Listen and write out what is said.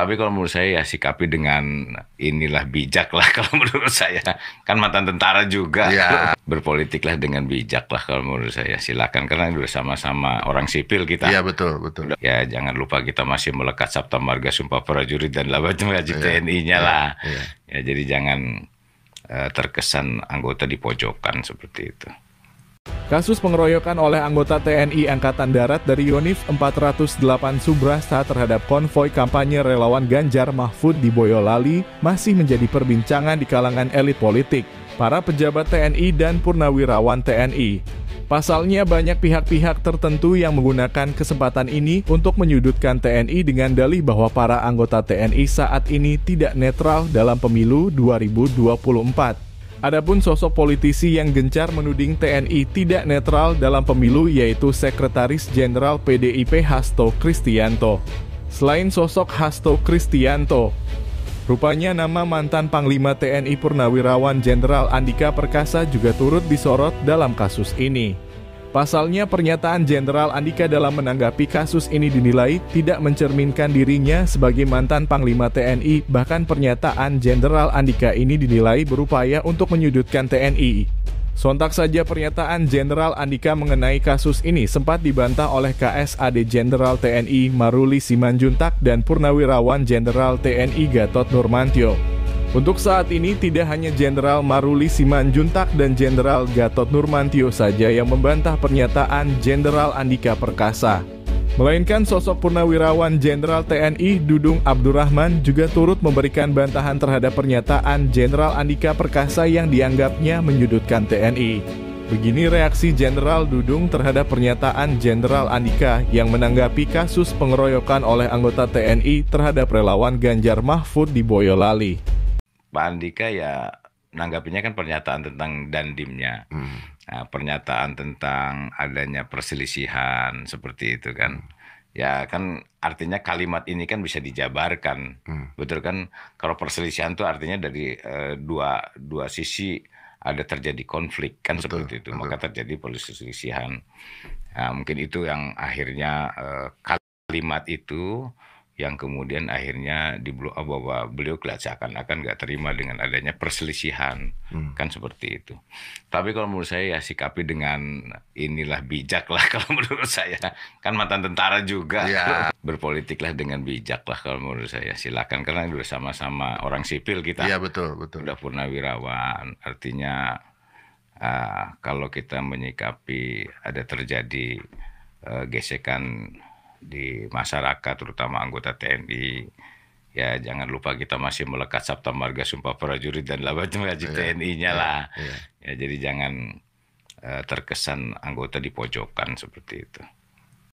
Tapi kalau menurut saya ya sikapi dengan inilah bijak lah kalau menurut saya. Kan mantan tentara juga. Iya. Berpolitiklah dengan bijak lah kalau menurut saya. Silakan karena udah sama-sama orang sipil kita. Iya, betul, betul. Ya jangan lupa kita masih melekat Sabta Marga Sumpah Prajurit dan wajib Iya, TNI-nya iya, lah. iya. Ya jadi jangan terkesan anggota di pojokan seperti itu. Kasus pengeroyokan oleh anggota TNI Angkatan Darat dari Yonif 408 Subrasta terhadap konvoi kampanye relawan Ganjar Mahfud di Boyolali masih menjadi perbincangan di kalangan elit politik, para pejabat TNI dan purnawirawan TNI. Pasalnya banyak pihak-pihak tertentu yang menggunakan kesempatan ini untuk menyudutkan TNI dengan dalih bahwa para anggota TNI saat ini tidak netral dalam pemilu 2024. Adapun sosok politisi yang gencar menuding TNI tidak netral dalam pemilu yaitu Sekretaris Jenderal PDIP Hasto Kristianto. Selain sosok Hasto Kristianto, rupanya nama mantan Panglima TNI Purnawirawan Jenderal Andika Perkasa juga turut disorot dalam kasus ini. Pasalnya pernyataan Jenderal Andika dalam menanggapi kasus ini dinilai tidak mencerminkan dirinya sebagai mantan Panglima TNI, bahkan pernyataan Jenderal Andika ini dinilai berupaya untuk menyudutkan TNI. Sontak saja pernyataan Jenderal Andika mengenai kasus ini sempat dibantah oleh KSAD Jenderal TNI Maruli Simanjuntak dan Purnawirawan Jenderal TNI Gatot Nurmantio. Untuk saat ini tidak hanya Jenderal Maruli Simanjuntak dan Jenderal Gatot Nurmantio saja yang membantah pernyataan Jenderal Andika Perkasa, melainkan sosok purnawirawan Jenderal TNI Dudung Abdurrahman juga turut memberikan bantahan terhadap pernyataan Jenderal Andika Perkasa yang dianggapnya menyudutkan TNI. Begini reaksi Jenderal Dudung terhadap pernyataan Jenderal Andika yang menanggapi kasus pengeroyokan oleh anggota TNI terhadap relawan Ganjar Mahfud di Boyolali. Pak Andika ya nanggapinya kan pernyataan tentang dandimnya, nah, pernyataan tentang adanya perselisihan seperti itu kan. Ya kan artinya kalimat ini kan bisa dijabarkan, betul kan? Kalau perselisihan itu artinya dari dua sisi ada terjadi konflik kan, betul, seperti itu, betul. Maka terjadi perselisihan. Nah, mungkin itu yang akhirnya kalimat itu yang kemudian akhirnya bahwa beliau seakan-akan nggak terima dengan adanya perselisihan, kan seperti itu. Tapi kalau menurut saya ya sikapi dengan inilah bijak lah kalau menurut saya. Kan mantan tentara juga, ya. Berpolitiklah dengan bijak lah kalau menurut saya. Silakan karena udah sama-sama orang sipil kita. Iya, betul, betul. Udah purnawirawan, artinya kalau kita menyikapi ada terjadi gesekan di masyarakat, terutama anggota TNI, ya jangan lupa kita masih melekat Sabta Marga Sumpah Prajurit dan wajib TNI-nya lah. Ya jadi jangan terkesan anggota di pojokan seperti itu.